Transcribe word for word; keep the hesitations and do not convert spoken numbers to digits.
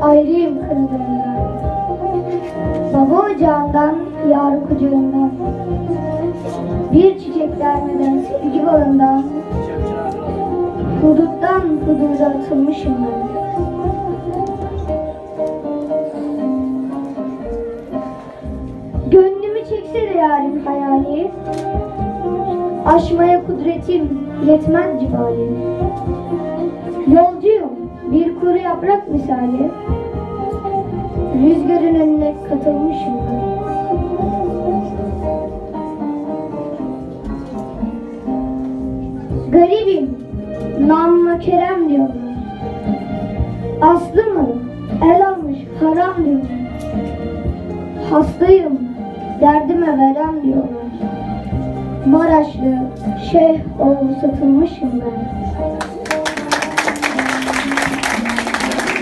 ayrıyım kırılığından. Baba ocağından, yar kucağından. Bir çiçek vermeden sevgi bağından. Huduttan hududa atılmışım ben. Gönlümü çekse de yarim hayali, aşmaya kudretim yetmez cibali. Yolcuyum bir kuru yaprak misali, rüzgarın önüne katılmışım ben. Garibim, namma kerem diyorlar. Aslı mı el almış haram diyorlar. Hastayım, derdime verem diyorlar. Maraşlı şeyh oğlu satılmışım ben.